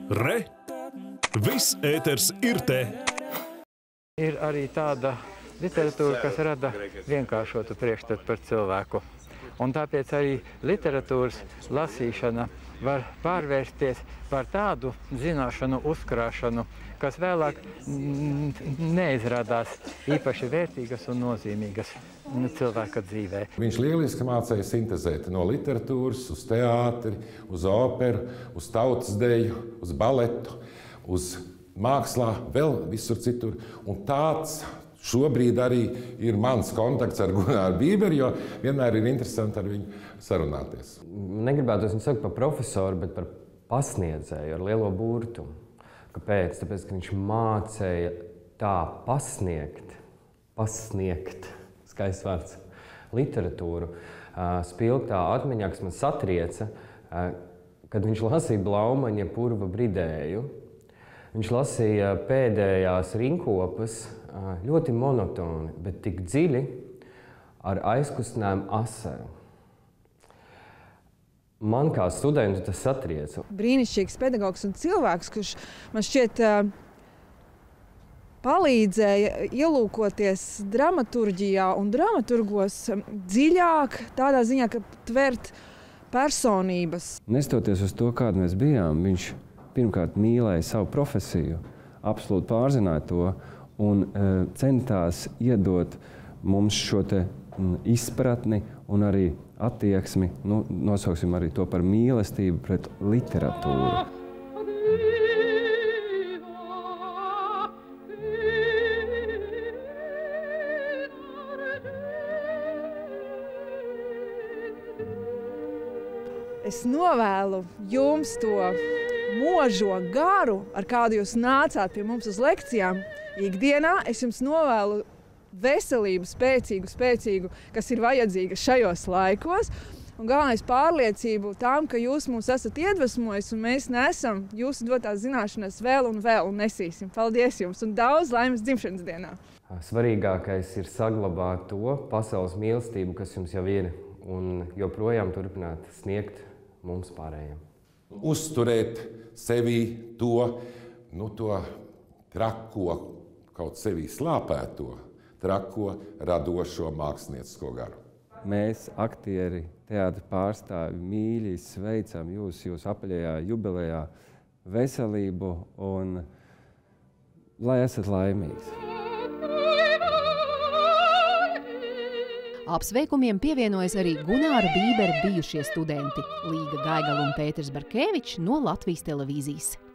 Re! Viss ēters ir te! Ir arī tāda literatūra, kas rada vienkāršotu priekšstatu par cilvēku. Un tāpēc arī literatūras lasīšana var pārvērsties par tādu zināšanu uzkrāšanu, kas vēlāk neizrādās īpaši vērtīgas un nozīmīgas cilvēka dzīvē. Viņš lieliski mācīja sintezēt no literatūras uz teātri, uz operu, uz tautas deju, uz baletu, uz mākslā, vēl visur citur. Un tāds šobrīd arī ir mans kontakts ar Gunāru Bīberi, jo vienmēr ir interesanti ar viņu sarunāties. Negribētu viņu saukt par profesoru, bet par pasniedzēju ar lielo burtu. Kāpēc? Tāpēc, ka viņš mācīja tā pasniegt, skaists vārds, literatūru, spilgtā atmiņā, kas man satrieca, kad viņš lasīja Blaumaņa Purva Bridēju. Viņš lasīja pēdējās rinkopas ļoti monotoni, bet tik dziļi ar aizkustinājumu asaru. Man kā studentu tas satrieca. Brīnišķīgs pedagogs un cilvēks, kurš man šķiet palīdzēja ielūkoties dramaturģijā un dramaturgos dziļāk, tādā ziņā, ka tvert personības. Nestoties uz to, kāda mēs bijām, viņš pirmkārt mīlēja savu profesiju, absolūti pārzināja to un centās iedot mums šo te izpratni un arī attieksmi, nosauksim arī to par mīlestību pret literatūru. Es novēlu jums to možo garu, ar kādu jūs nācāt pie mums uz lekcijām. Ikdienā es jums novēlu veselību, spēcīgu, kas ir vajadzīga šajos laikos. Un galvenais pārliecību tām, ka jūs mūs esat iedvesmojis un mēs nesam jūsu dotās zināšanas vēl un nesīsim. Paldies jums un daudz laimes dzimšanas dienā! Svarīgākais ir saglabāt to pasaules mīlestību, kas jums jau ir, un joprojām turpināt sniegt mums pārējiem. Uzturēt sevī to trako, kaut sevī slāpēto, trako, radošo māksliniecisko garu. Mēs, aktieri, teātra pārstāvi, mīļi sveicam jūsu apaļajā jubilejā, veselību un lai esat laimīgs. Apsveikumiem pievienojas arī Gunāra Bībera bijušie studenti Līga Gaigala un Pēters Barkevičs no Latvijas televīzijas.